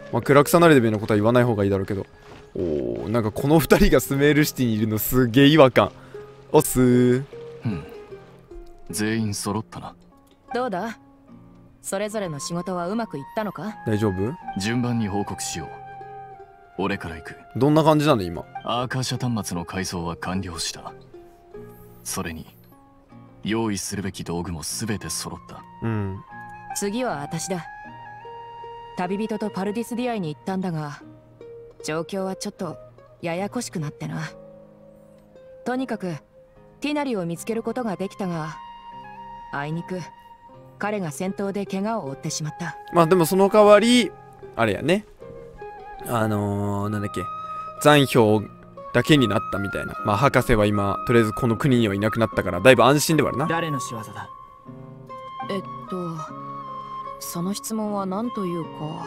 まあ暗くさなれでべのことは言わない方がいいだろうけど。おお、なんかこの2人がスメールシティにいるのすげえ違和感。おっすー。 全員揃ったな。 どうだ、それぞれの仕事はうまくいったのか？ 大丈夫？ 順番に報告しよう。俺から行く。 どんな感じなの今？ アーカーシャ端末の改造は完了した。それに用意するべき道具も全て揃った。 次は私だ。旅人とパルディスディアイに行ったんだが、状況はちょっとややこしくなってな。とにかくティナリを見つけることができたが、あいにく彼が戦闘で怪我を負ってしまった。 まあでもその代わりあれやね、なんだっけ、残票だけになったみたいな。まあ博士は今とりあえずこの国にはいなくなったからだいぶ安心ではあるな。 誰の仕業だ？ その質問は何というか、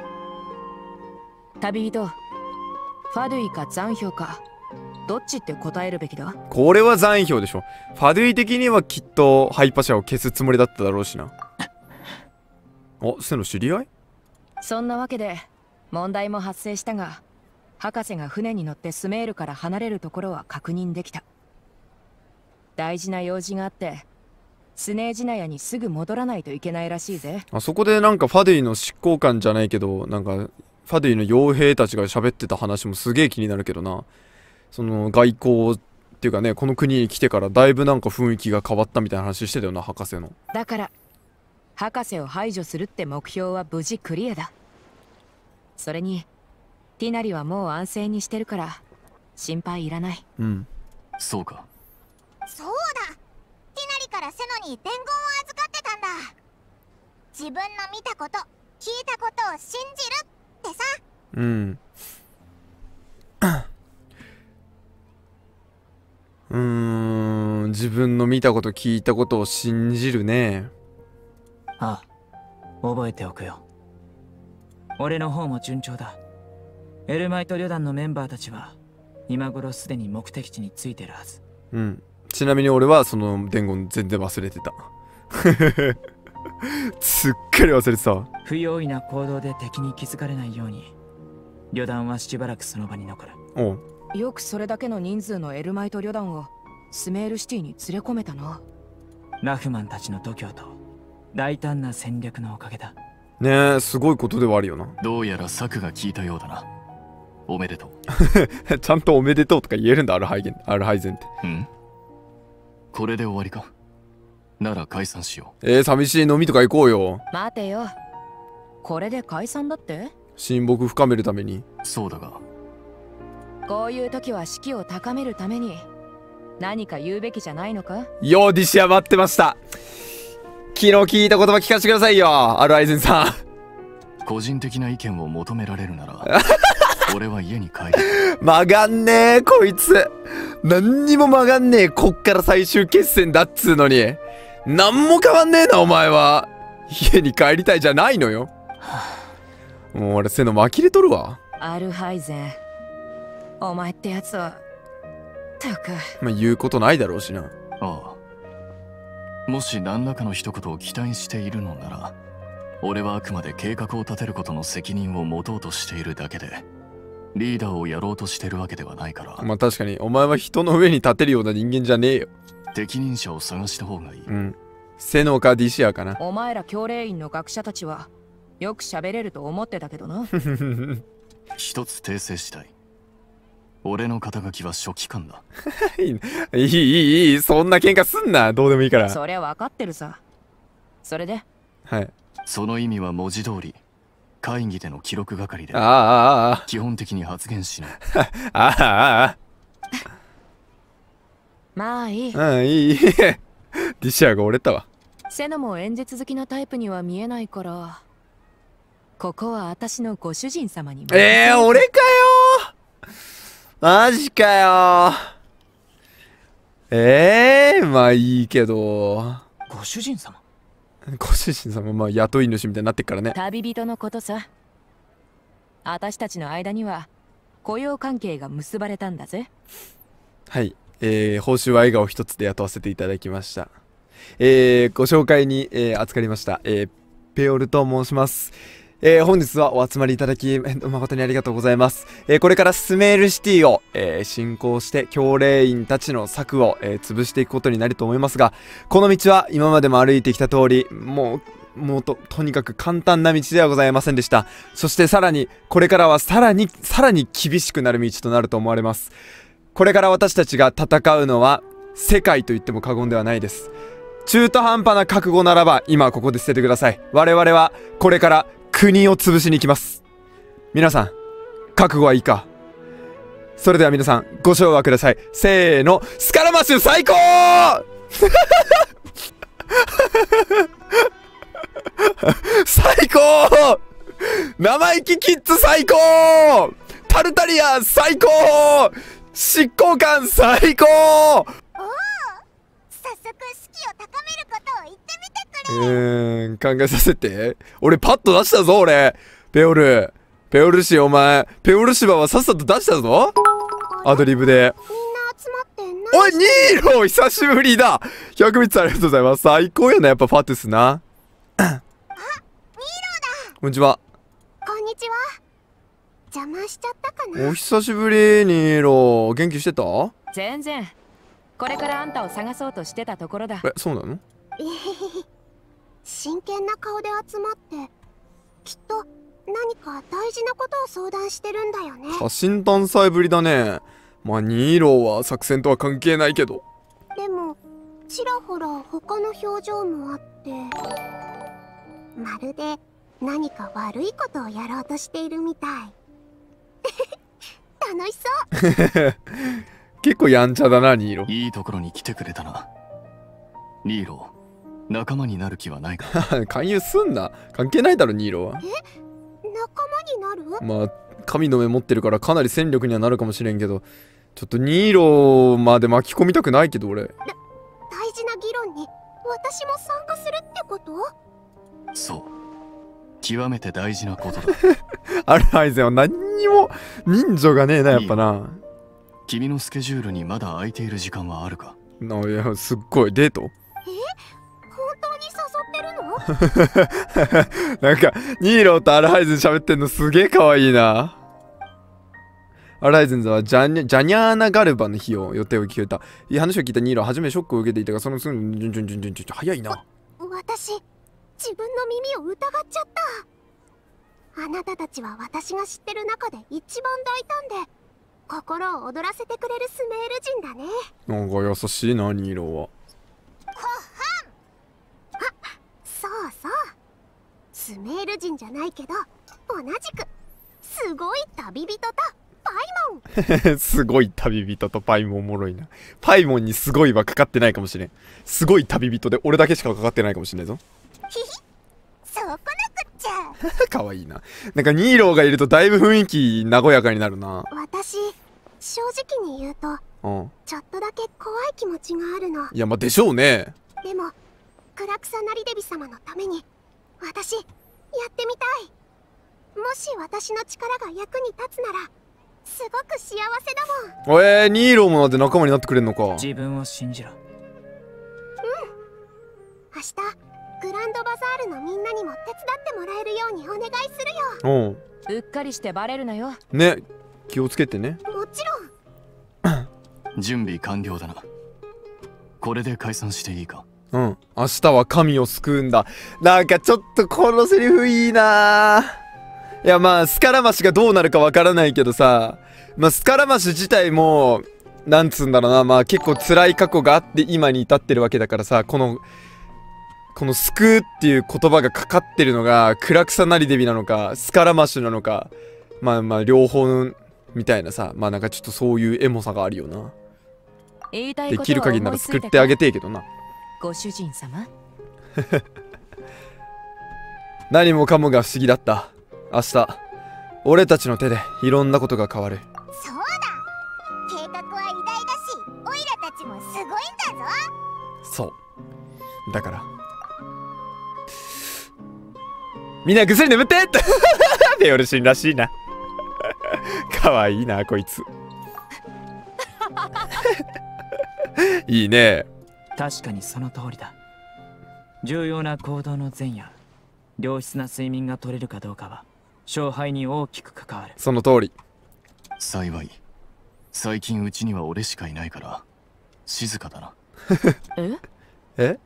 旅人、ファドゥイか残票かどっちって答えるべきだ。 これは残票でしょ。ファドゥイ的にはきっとハイパ社を消すつもりだっただろうしな。お、その知り合い？ そんなわけで問題も発生したが、博士が船に乗ってスメールから離れるところは確認できた。大事な用事があってスネージナヤにすぐ戻らないといけないらしいぜ。 あそこでなんかファドゥイの執行官じゃないけど、なんかファドゥイの傭兵たちが喋ってた話もすげえ気になるけどな。その外交っていうかね、この国に来てからだいぶなんか雰囲気が変わったみたいな話してたよな、博士の。 だから博士を排除するって目標は無事クリアだ。それにティナリはもう安静にしてるから心配いらない。 そうか。 そうだ、ティナリからセノに伝言を預かってたんだ。自分の見たこと聞いたことを信じるってさ。 自分の見たこと聞いたことを信じるね。 ああ、覚えておくよ。俺の方も順調だ。エルマイト旅団のメンバーたちは今頃すでに目的地に着いてるはず。 ちなみに俺はその伝言全然忘れてた。すっかり忘れてた。 不用意な行動で敵に気づかれないように旅団はしばらくその場に残る。 よくそれだけの人数のエルマイト旅団をスメールシティに連れ込めたな。 ラフマンたちの度胸と大胆な戦略のおかげだ。 ねえ、すごいことではあるよな。 どうやら策が効いたようだな。おめでとう。ちゃんとおめでとうとか言えるんだ、アルハイゼンって。 これで終わりか。なら解散しよう。寂しい飲みとか行こうよ。 待てよ、これで解散だって？ 親睦深めるために。 そうだが、 こういう時は士気を高めるために何か言うべきじゃないのか？ よー、ディシア待ってました。昨日聞いた言葉聞かせてくださいよ、アルアイゼンさん。 個人的な意見を求められるなら俺は家に帰る。 曲がんねえこいつ。何にも曲がんねえ。こっから最終決戦だっつうのに何も変わんねえなお前は。家に帰りたいじゃないのよ。もう俺背の呆れとるわ。 アルハイゼン、お前ってやつはたく。 まあ言うことないだろうしな。 もし何らかの一言を期待しているのなら、俺はあくまで計画を立てることの責任を持とうとしているだけで、リーダーをやろうとしてるわけではないから。 まあ確かにお前は人の上に立てるような人間じゃねえよ。 適任者を探した方がいい。 セノかディシアかな。 お前ら教令員の学者たちはよく喋れると思ってたけどな。 一つ訂正したい。俺の肩書きは書記官だ。 いい、そんな喧嘩すんな。どうでもいいから。 そりゃ分かってるさ。それで？ はい。 その意味は文字通り会議での記録係で基本的に発言しない。 まあいい。 いい。ディシアが折れたわ。 セノも演説好きなタイプには見えないから、ここは私のご主人様に。 俺かよ。マジかよ。まあいいけど。 ご主人様？ ご主人様、まあ雇い主みたいになってっからね。 旅人のことさ。私たちの間には雇用関係が結ばれたんだぜ。 はい。報酬は笑顔一つで雇わせていただきました。ご紹介に、預かりました。ペオルと申します。 本日はお集まりいただき、誠にありがとうございます。これからスメールシティを、進行して教令員たちの策を、潰していくことになると思いますが、この道は今までも歩いてきた通り、もうとにかく簡単な道ではございませんでした。そしてさらに、これからはさらに厳しくなる道となると思われます。これから私たちが戦うのは、世界と言っても過言ではないです。中途半端な覚悟ならば、今ここで捨ててください。我々は、これから、国を潰しに行きます。皆さん、覚悟はいいか？それでは皆さん、ご唱和ください。せーの、スカラマッシュ最高最高生意気キッズ最高タルタリア最高執行官最高。 おお、早速士気を高めることを言ってみてくれ。 考えさせて。俺パッと出したぞ俺。ペオル氏お前、ペオル芝はさっさと出したぞ。アドリブで。 みんな集まっておい、ニーロ久しぶりだ。100ビッツありがとうございます。最高やな、やっぱファトゥスな。 あ、ニーロだ。 こんにちは。 こんにちは。邪魔しちゃったかな。 お久しぶり、ニーロ。元気してた？ 全然。これからあんたを探そうとしてたところだ。 そうなの？ 真剣な顔で集まってきっと何か大事なことを相談してるんだよね。 家臣探査ぶりだね。まあニーロは作戦とは関係ないけど、 でもちらほら他の表情もあってまるで何か悪いことをやろうとしているみたい。楽しそう。 結構やんちゃだなニーロ。 いいところに来てくれたな。ニーロ、仲間になる気はないか？ 勧誘すんな。関係ないだろニーロは。 仲間になる？ まあ神の目持ってるからかなり戦力にはなるかもしれんけど、ちょっとニーロまで巻き込みたくないけど俺。 大事な議論に私も参加するってこと？ そう、極めて大事なことだ。 アルハイゼンは何にも人情がねえなやっぱな。 君のスケジュールにまだ空いている時間はあるか？ いやすっごいデート？ 本当に誘ってるの？ なんかニーロとアルハイゼン喋ってんのすげえ可愛いな。アルハイゼンはジャニャーナ・ガルバの日を予定を聞いた。いい話を聞いたニーロは初めショックを受けていたが、そのすぐに早いな。 私、自分の耳を疑っちゃった。あなたたちは私が知ってる中で一番大胆で心を躍らせてくれるスメール人だね。 なんか優しいなニーロは。 ほっはん。あ、そうそう、スメール人じゃないけど同じくすごい旅人とパイモン。 すごい旅人とパイモンおもろいな。パイモンにすごいはかかってないかもしれん。すごい旅人で俺だけしかかかってないかもしれないぞ。 ひひ、そうこなくっちゃ。 かわいいな。なんかニーローがいるとだいぶ雰囲気和やかになるな。 私、正直に言うとうん。 ちょっとだけ怖い気持ちがあるの。 いやまあでしょうね。 でもクラクサナリデビ様のために私やってみたい。もし私の力が役に立つならすごく幸せだもん。 ニーローもだって仲間になってくれんのか。 自分を信じろ。 明日グランドバザールのみんなにも手伝ってもらえるようにお願いするうよ。 うっかりしてバレるなよ。 ね、気をつけてね。 もちろん。 準備完了だな。これで解散していいか？ うん。明日は神を救うんだ。なんかちょっとこのセリフいいな。いやまあスカラマシがどうなるかわからないけどさ、まあスカラマシ自体もなんつうんだろうな、まあ結構辛い過去があって今に至ってるわけだからさ、この救うっていう言葉がかかってるのがクラクサナリデビなのかスカラマシュなのか、まあ両方みたいなさ、まあなんかちょっとそういうエモさがあるよな。 言いたいでことはきる限りなら思いついたか救ってあげてえけどな。 ご主人様。 何もかもが不思議だった。明日俺たちの手でいろんなことが変わる。 そうだ、計画は偉大だしオイラたちもすごいんだぞ。 そうだからみんなぐっすり眠ってペオルシンらしいな。かわいいなこいつ。いいね。 確かにその通りだ。重要な行動の前夜、 良質な睡眠が取れるかどうかは勝敗に大きく関わる。 その通り。 幸い最近うちには俺しかいないから静かだな。 え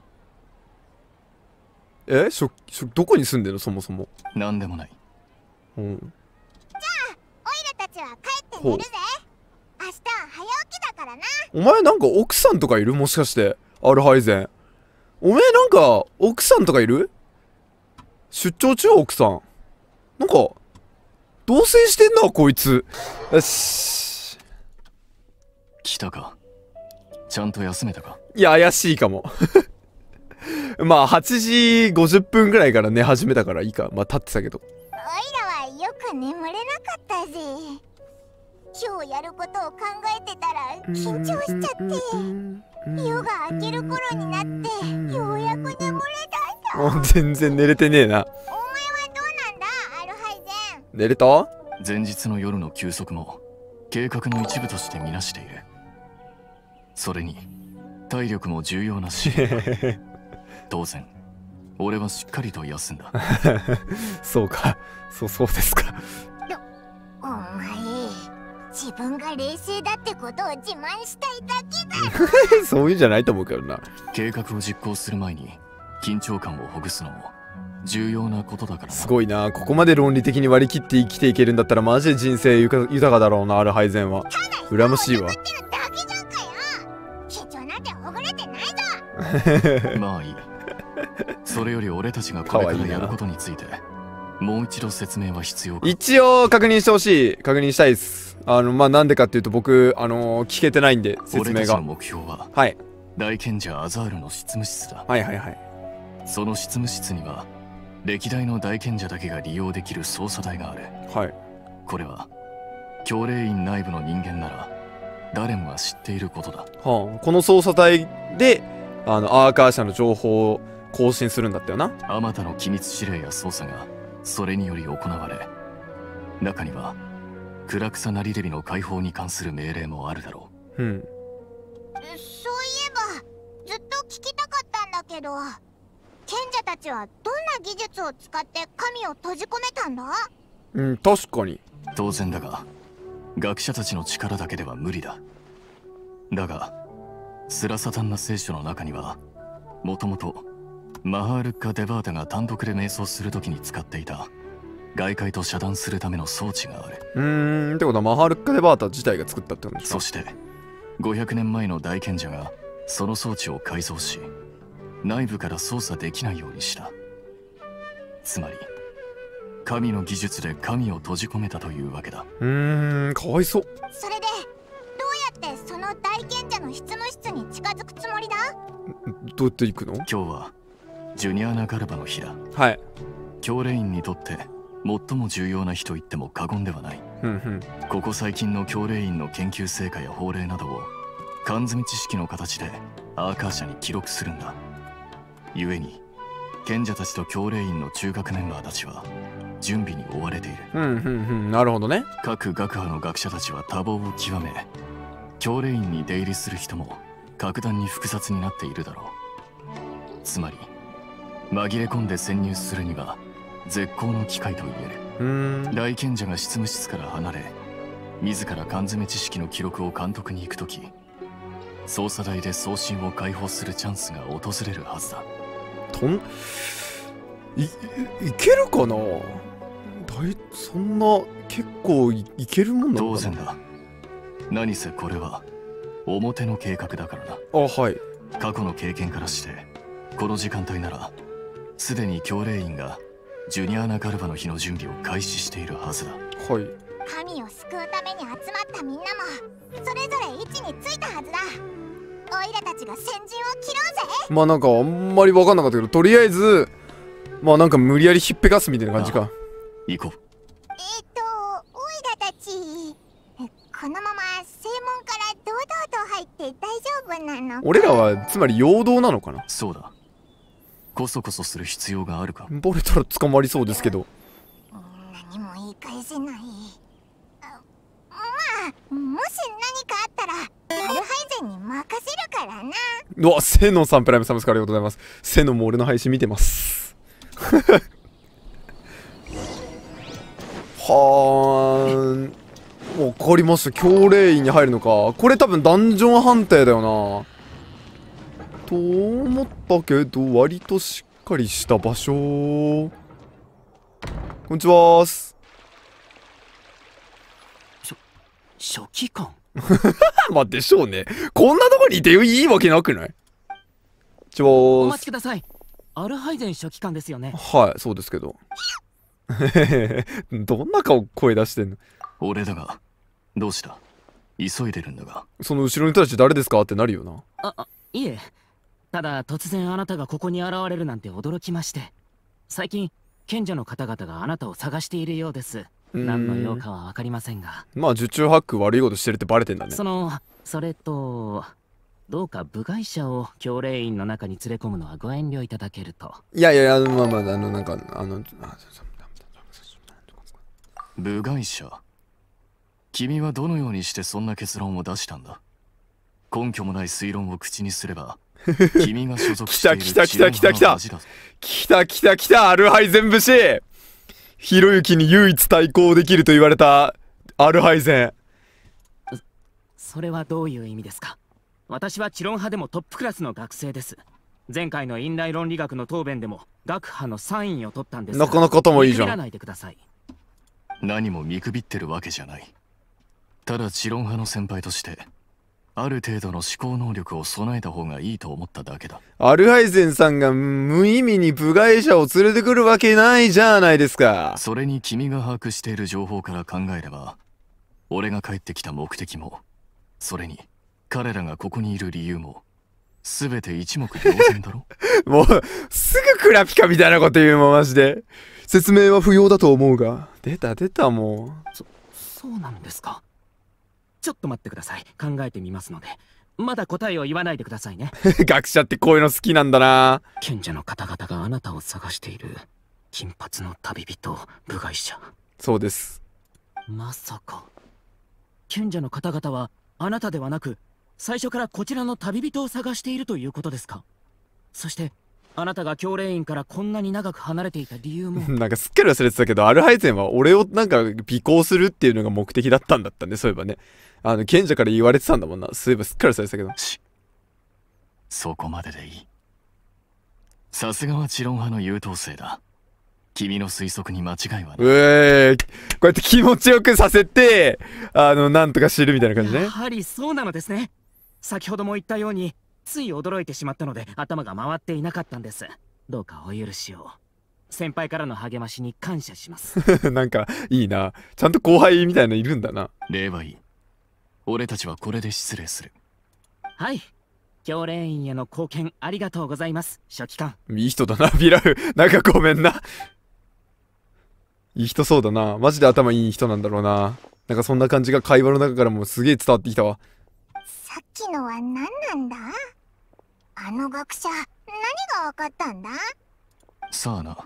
どこに住んでるのそもそも。 なんでもない。 うん。 じゃあオイラたちは帰って寝るぜ。明日は早起きだからな。 お前なんか奥さんとかいる？もしかしてアルハイゼン。おめえなんか奥さんとかいる？出張中奥さん。なんか同棲してんなこいつ。よし。 来たか。ちゃんと休めたか。 いや怪しいかも。まあ8時50分ぐらいから寝始めたからいいか。まあ立ってたけど。 オイラはよく眠れなかったぜ。今日やることを考えてたら緊張しちゃって、夜が明ける頃になってようやく眠れたんだ。 全然寝れてねえな。 お前はどうなんだアルハイゼン。 寝れた？ 前日の夜の休息も計画の一部としてみなしている。それに体力も重要なし当然俺はしっかりと休んだ。 そうか。そうですか。 お前自分が冷静だってことを自慢したいだけだろ。 そういうんじゃないと思うけどな。 計画を実行する前に緊張感をほぐすのも重要なことだからな。 すごいな。ここまで論理的に割り切って生きていけるんだったらマジで人生豊かだろうなアルハイゼンは。羨ましいわ。 まあいい。それより俺たちがこれからやることについてもう一度説明は必要か。 一応確認してほしい。確認したいです。まあなんでかっていうと僕聞けてないんで説明が。 俺たちの目標ははい大賢者アザールの執務室だ。 はいはいはい。 その執務室には歴代の大賢者だけが利用できる操作台がある。 はい。 これは教令院内部の人間なら誰もが知っていることだ。 はあ、この操作台でアーカー社の情報を更新するんだったよな。 あまたの機密指令や操作がそれにより行われ、中にはクラクサナリレビの解放に関する命令もあるだろう。うん。 そういえばずっと聞きたかったんだけど、賢者たちはどんな技術を使って神を閉じ込めたんだ？ うん、確かに。 当然だが学者たちの力だけでは無理だ。だがスラサタンナ聖書の中にはもともとマハールッカ・デバータが単独で瞑想するときに使っていた外界と遮断するための装置がある。 ってことはマハールッカ・デバータ自体が作ったってことですか？ そして500年前の大賢者がその装置を改造し内部から操作できないようにした。つまり神の技術で神を閉じ込めたというわけだ。 かわいそう。 それでどうやってその大賢者の執務室に近づくつもりだ？ どうやって行くの？ 今日はジュニアナ・ガルバの日だ。 はい。 教令員にとって最も重要な日と言っても過言ではない。ここ最近の教令員の研究成果や法令などを缶詰知識の形でアーカー社に記録するんだ。故に賢者たちと教令員の中核メンバーたちは準備に追われている。 なるほどね。 各学派の学者たちは多忙を極め、教令員に出入りする人も格段に複雑になっているだろう。つまり紛れ込んで潜入するには絶好の機会と言える。大賢者が執務室から離れ自ら缶詰知識の記録を監督に行くとき、操作台で送信を解放するチャンスが訪れるはずだ。 いけるかな？そんな結構いけるもんなのかな？ 当然だ。何せこれは表の計画だからな。 はい。 過去の経験からしてこの時間帯ならすでに教令員がジュニアナ・ガルバの日の準備を開始しているはずだ。 はい。 神を救うために集まったみんなもそれぞれ位置についたはずだ。オイラたちが先陣を切ろうぜ。 まあなんかあんまり分かんなかったけど、とりあえずまあなんか無理やりひっぺかすみたいな感じか。 行こう。 オイラたちこのまま正門から堂々と入って大丈夫なの？ 俺らはつまり陽動なのかな？ そうだ。こそこそする必要があるか？ バレたら捕まりそうですけど。 何も言い返せない。まあもし何かあったらアルハイゼンに任せるからな。 うわ、セノさんプライムサブスクありがとうございます。セノも俺の配信見てます。 はー、わかりました。教令院に入るのか。これ多分ダンジョン判定だよなと思ったけど、割としっかりした場所。こんにちはーす。 書記官まあでしょうね。こんなとこにいていいわけなくない？ お待ちください。アルハイゼン書記官ですよね。 はい、そうですけど。どんな声出してんの？ 俺だが、どうした？急いでるんだが。 その後ろにたち誰ですかってなるよな。 いえ。ただ突然あなたがここに現れるなんて驚きまして。最近、賢者の方々があなたを探しているようです。何の用かは分かりませんが。 まあ受注ハック悪いことしてるってバレてんだね。 それとどうか部外者を教令院の中に連れ込むのはご遠慮いただけると。 いやいや、まあまあ、なんか部外者？君はどのようにしてそんな結論を出したんだ？根拠もない推論を口にすれば君が所属している来たアルハイゼン節。ひろゆきに唯一対抗できると言われたアルハイゼン。 それはどういう意味ですか？私は知論派でもトップクラスの学生です。前回の院内論理学の答弁でも学派の3位を取ったんです。 なかなか頭いいじゃん。 何も見くびってるわけじゃない。ただ知論派の先輩としてある程度の思考能力を備えた方がいいと思っただけだ。 アルハイゼンさんが無意味に部外者を連れてくるわけないじゃないですか。 それに君が把握している情報から考えれば、俺が帰ってきた目的も、それに彼らがここにいる理由も全て一目瞭然だろ。 もうすぐクラピカみたいなこと言うもんマジで。説明は不要だと思うが。出たもう。 そうなんですか。ちょっと待ってください。考えてみますので。まだ答えを言わないでくださいね。 学者ってこういうの好きなんだな。 賢者の方々があなたを探している金髪の旅人部外者。 そうです。 まさか賢者の方々はあなたではなく最初からこちらの旅人を探しているということですか？そしてあなたが教令院からこんなに長く離れていた理由もなんかすっかり忘れてたけど、アルハイゼンは俺をなんか尾行するっていうのが目的だったんだったね。そういえばね、賢者から言われてたんだもんな。そういえばすっかり忘れてたけど。 そこまででいい。さすがは知論派の優等生だ。君の推測に間違いはない。こうやって気持ちよくさせてなんとか知るみたいな感じね。 やはりそうなのですね。先ほども言ったようについ驚いてしまったので頭が回っていなかったんです。どうかお許しを。先輩からの励ましに感謝します。 なんかいいな。ちゃんと後輩みたいのいるんだな。 礼はいい。俺たちはこれで失礼する。 はい。教令院への貢献ありがとうございます、書記官。 いい人だな、ビラフ。なんかごめんな。いい人そうだな。マジで頭いい人なんだろうな。なんかそんな感じが会話の中からもすげえ伝わってきたわ。 さっきのは何なんだ？あの学者、何が分かったんだ？ さあな。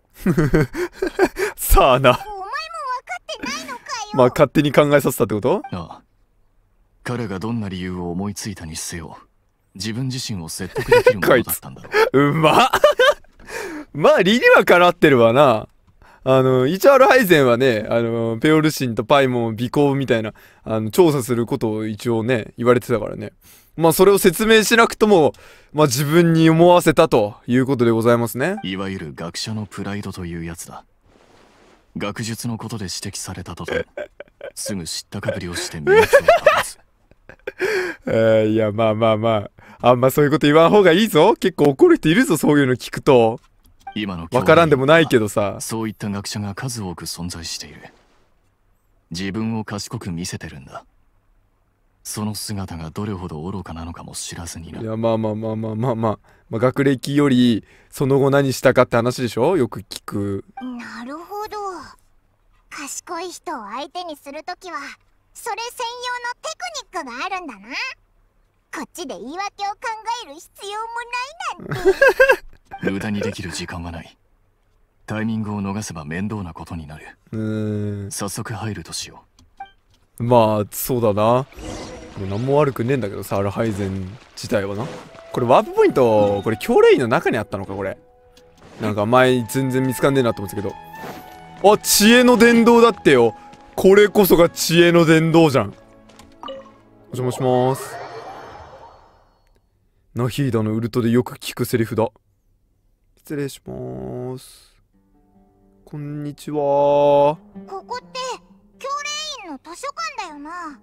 さあな。お前も分かってないのかよ。 まあ勝手に考えさせたってこと？ ああ。彼がどんな理由を思いついたにせよ、自分自身を説得できるものだったんだろう。 まあ理にはかなってるわな。一応アルハイゼンはね、ペオルシンとパイモンを尾行みたいな調査することを一応ね言われてたからね。まあそれを説明しなくともまあ自分に思わせたということでございますね。 いわゆる学者のプライドというやつだ。学術のことで指摘されたとてすぐ知ったかぶりをして身を保つ。 いやまああんまそういうこと言わん方がいいぞ。結構怒る人いるぞ、そういうの聞くと。 今のわからんでもないけどさ、 そういった学者が数多く存在している。自分を賢く見せてるんだ。その姿がどれほど愚かなのかも知らずにな。 いやまあ学歴よりその後何したかって話でしょ。よく聞く。 なるほど。賢い人を相手にするときはそれ専用のテクニックがあるんだな。こっちで言い訳を考える必要もないなんて。 無駄にできる時間はない。タイミングを逃せば面倒なことになる。早速入るとしよう。まあそうだな。何も悪くねえんだけどさ、アルハイゼン自体はな。これワープポイント、これ教令院の中にあったのかこれ。 なんか前全然見つかんねえなと思ってたけど。あ、知恵の伝道だってよ。これこそが知恵の伝道じゃん。お邪魔します。ナヒーダのウルトでよく聞くセリフだ。失礼します。こんにちは。 ここって教令員の図書館だよな。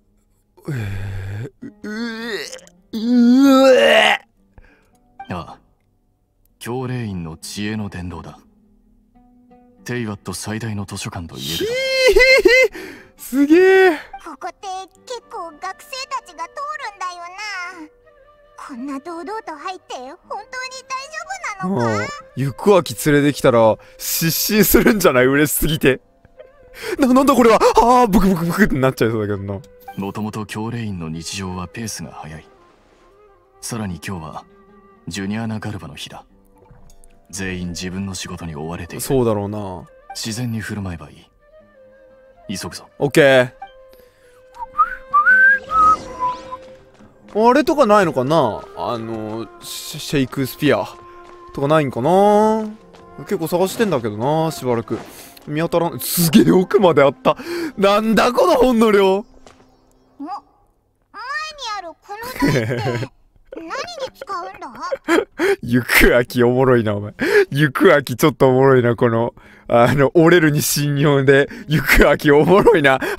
ああ、教令員の知恵の伝道だ。テイワット最大の図書館と言えるだろう。 すげえ。 ここって結構学生たちが通るんだよな。こんな堂々と入って本当に大丈夫なのか？ 行く秋連れてきたら失神するんじゃない？嬉しすぎて。なんだこれは。ああ、ブクブクブクってなっちゃいそうだけどな。 もともと教令員の日常はペースが速い。さらに今日はジュニアナ・ガルバの日だ。全員自分の仕事に追われている。 そうだろうな。 自然に振る舞えばいい。急ぐぞ。 オッケー。あれとかないのかな、シェイクスピアとかないんかな。結構探してんだけどな、しばらく見当たらん。すげえ奥まであった。なんだこの本の量。 前にあるこの台って何に使うんだ？ 行く秋おもろいなお前。行く秋ちょっとおもろいな。この折れるに信用で行く秋おもろいな。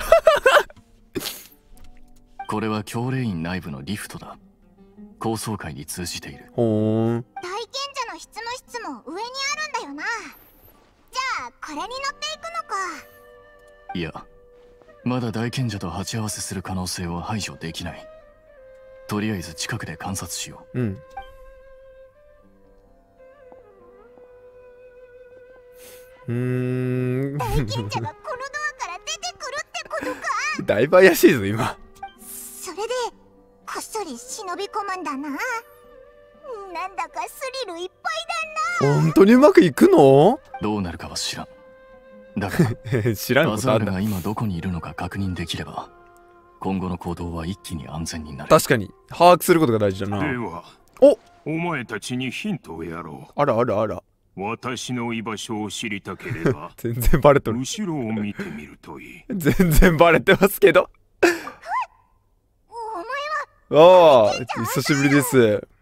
これは教令員内部のリフトだ。高層階に通じている。 ほーん。 大賢者の執務室も上にあるんだよな。じゃあこれに乗っていくのか。 いや、まだ大賢者と鉢合わせする可能性を排除できない。とりあえず近くで観察しよう。うん。 大賢者がこのドアから出てくるってことか。 だいぶ怪しいぞ今。 それでこっそり忍び込むんだな。なんだかスリルいっぱいだな。 本当にうまくいくの？ どうなるかは知らん。だから知らんことあるバザールが今どこにいるのか確認できれば今後の行動は一気に安全になる。 確かに把握することが大事だな。 ではお前たちにヒントをやろう。 あらあらあら。 私の居場所を知りたければ全然バレとる。 後ろを見てみるといい。 全然バレてますけど。 お前はああ、久しぶりです。